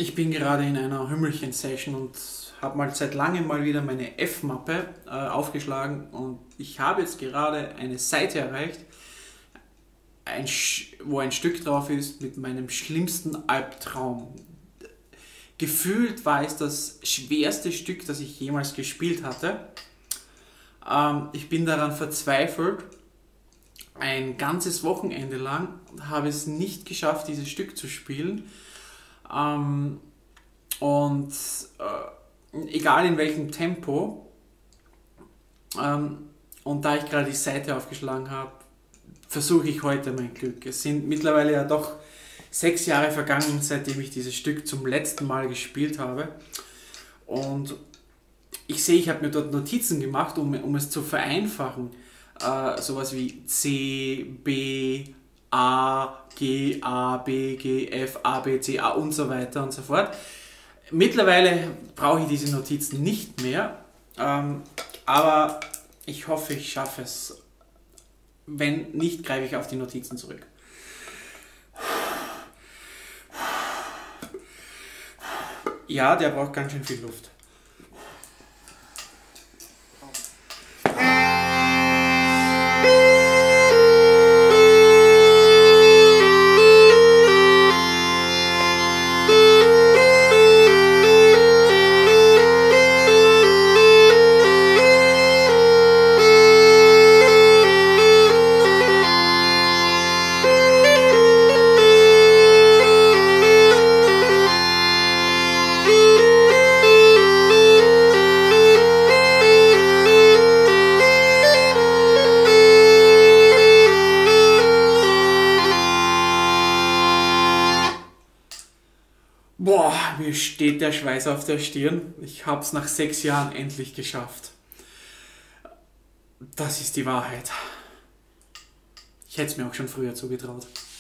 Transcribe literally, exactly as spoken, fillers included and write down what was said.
Ich bin gerade in einer Hümmelchen-Session und habe mal seit langem mal wieder meine F-Mappe äh, aufgeschlagen und ich habe jetzt gerade eine Seite erreicht, ein, wo ein Stück drauf ist mit meinem schlimmsten Albtraum. Gefühlt war es das schwerste Stück, das ich jemals gespielt hatte. Ähm, ich bin daran verzweifelt. Ein ganzes Wochenende lang habe es nicht geschafft, dieses Stück zu spielen. Ähm, und äh, egal in welchem Tempo. Ähm, und da ich gerade die Seite aufgeschlagen habe, versuche ich heute mein Glück. Es sind mittlerweile ja doch sechs Jahre vergangen, seitdem ich dieses Stück zum letzten Mal gespielt habe. Und ich sehe, ich habe mir dort Notizen gemacht, um, um es zu vereinfachen. Äh, sowas wie C, B, A, G, A, B, G, F, A, B, C, A und so weiter und so fort. Mittlerweile brauche ich diese Notizen nicht mehr, ähm, aber ich hoffe, ich schaffe es. Wenn nicht, greife ich auf die Notizen zurück. Ja, der braucht ganz schön viel Luft. Boah, mir steht der Schweiß auf der Stirn. Ich habe es nach sechs Jahren endlich geschafft. Das ist die Wahrheit. Ich hätte es mir auch schon früher zugetraut.